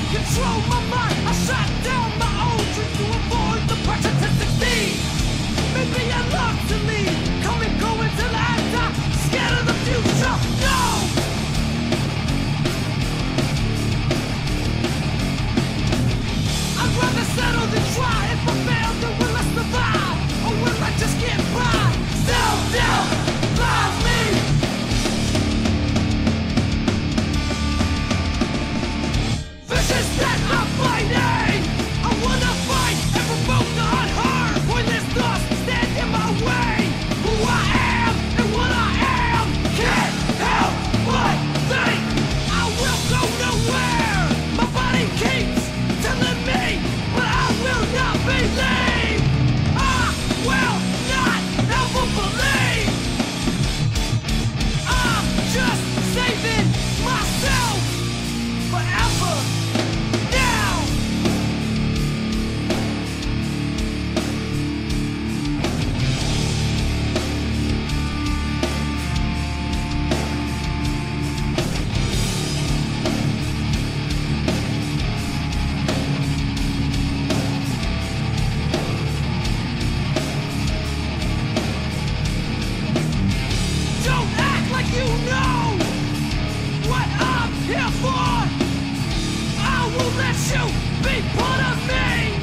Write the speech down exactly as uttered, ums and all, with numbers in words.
control my mind. I shut down my own dreams to avoid the precipice need. Maybe I love to leave, come and go until I die. Scared of the future, no. I'd rather settle than try. If I fail, then will I survive, or will I just get by? Self-doubt lies me. Vicious that I'm fighting. I wanna fight and provoke the unheard. Pointless thoughts stand in my way. Who I am and what I am can't help but think I will go nowhere. My body keeps telling me, but I will not believe. I will not ever believe. I'm just saving myself forever. Now. Don't act like you know what I'm here for. I will let you be part of me.